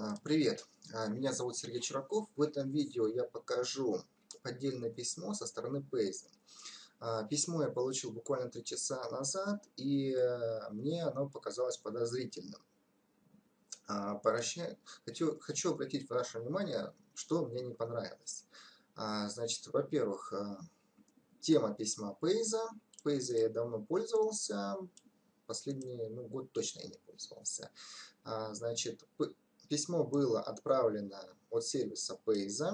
Привет, меня зовут Сергей Чураков. В этом видео я покажу поддельное письмо со стороны Paze. Письмо я получил буквально 3 часа назад, и мне оно показалось подозрительным. Хочу обратить ваше внимание, что мне не понравилось. Значит, во-первых, тема письма Paze. Paze я давно пользовался, последний год точно я не пользовался. Значит, письмо было отправлено от сервиса Paze.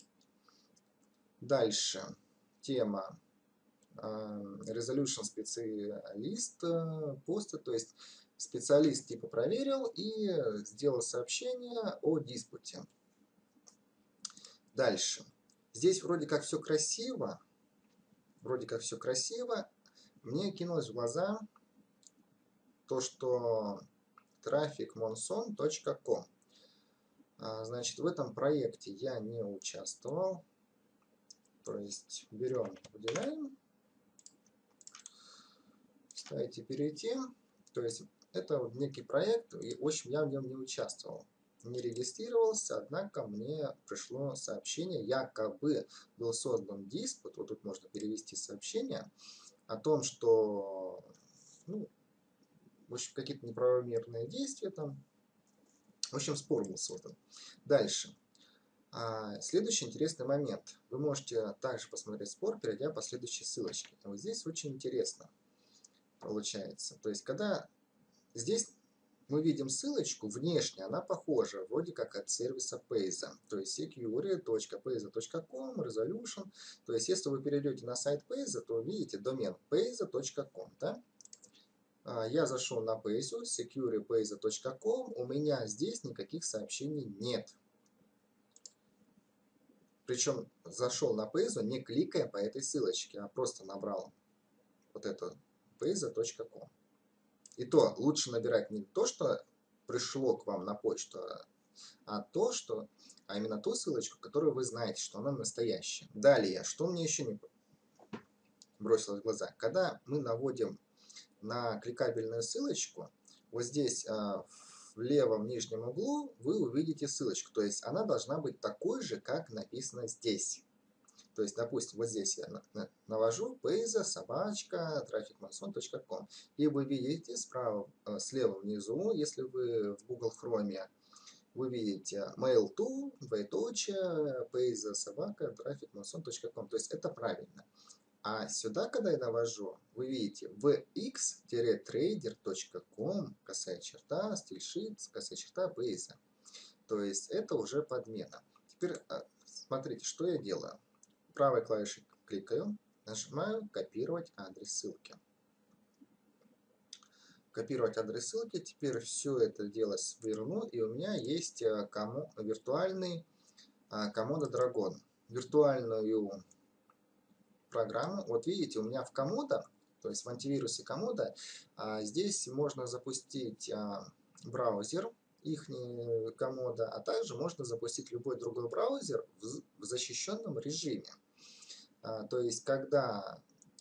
Дальше тема resolution специалист поста, то есть специалист типа проверил и сделал сообщение о диспуте. Дальше. Здесь вроде как все красиво. Мне кинулось в глаза то, что trafficmonson.com. Значит, в этом проекте я не участвовал. То есть берем, выделяем, ставите перейти. То есть это вот некий проект, и в общем я в нем не участвовал, не регистрировался, однако мне пришло сообщение, якобы был создан диспут, вот тут можно перевести сообщение, о том, что в общем какие-то неправомерные действия там, в общем спор был создан. Дальше. Следующий интересный момент. Вы можете также посмотреть спор, перейдя по следующей ссылочке. Вот здесь очень интересно получается. То есть, когда здесь мы видим ссылочку, внешне она похожа, вроде как от сервиса Paze. То есть, secure.paze.com, resolution. То есть, если вы перейдете на сайт Paze, то видите домен paze.com. Да? Я зашел на Paze, secure.paze.com. У меня здесь никаких сообщений нет. Причем зашел на Paze, не кликая по этой ссылочке, а просто набрал вот это paze.com. И то лучше набирать не то, что пришло к вам на почту, а именно ту ссылочку, которую вы знаете, что она настоящая. Далее, что мне еще не бросилось в глаза. Когда мы наводим на кликабельную ссылочку, вот здесь в левом нижнем углу вы увидите ссылочку. То есть она должна быть такой же, как написано здесь. То есть, допустим, вот здесь я навожу paze trafficmonson.com, и вы видите слева внизу, если вы в Google Chrome, вы видите mail.to, двоеточие, paze trafficmonson.com. То есть это правильно. А сюда, когда я навожу, вы видите vx-trader.com, косая черта, stylesheet, косая черта, paze. То есть это уже подмена. Теперь смотрите, что я делаю. Правой клавишей кликаю, нажимаю «Копировать адрес ссылки». Копировать адрес ссылки. Теперь все это дело сверну, и у меня есть виртуальный Komodo Dragon. Виртуальную программу. Вот видите, у меня в Komodo, то есть в антивирусе Komodo, здесь можно запустить браузер, их Komodo, а также можно запустить любой другой браузер в защищенном режиме. То есть, когда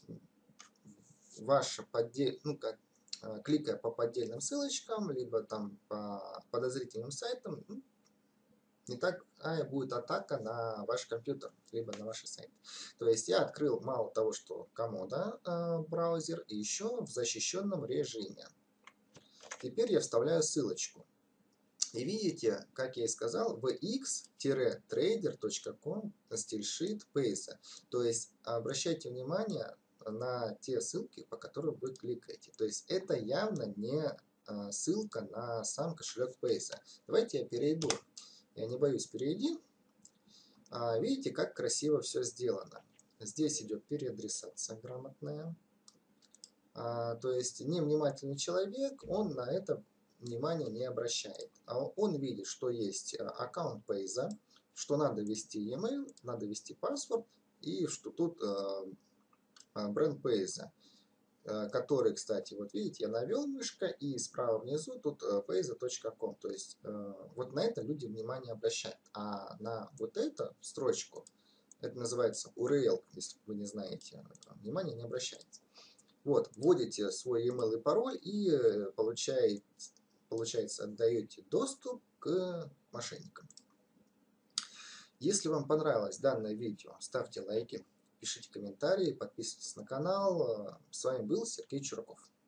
кликая по поддельным ссылочкам, либо там по подозрительным сайтам, не так будет атака на ваш компьютер, либо на ваш сайт. То есть я открыл мало того, что Komodo браузер, и еще в защищенном режиме. Теперь я вставляю ссылочку. И видите, как я и сказал, vx-trader.com stylesheet paze. То есть обращайте внимание на те ссылки, по которым вы кликаете. То есть это явно не ссылка на сам кошелек Paze. Давайте я перейду. Я не боюсь, перейди. Видите, как красиво все сделано. Здесь идет переадресация грамотная. То есть невнимательный человек, он на это внимания не обращает. Он видит, что есть аккаунт Paze, что надо ввести e-mail, надо ввести паспорт, и что тут бренд Paze, который, кстати, вот видите, я навел мышкой, и справа внизу тут paze.com. То есть вот на это люди внимание обращают. А на вот эту строчку, это называется URL, если вы не знаете, внимание не обращается. Вот, вводите свой e-mail и пароль и получаете получается, отдаете доступ к мошенникам. Если вам понравилось данное видео, ставьте лайки, пишите комментарии, подписывайтесь на канал. С вами был Сергей Чураков.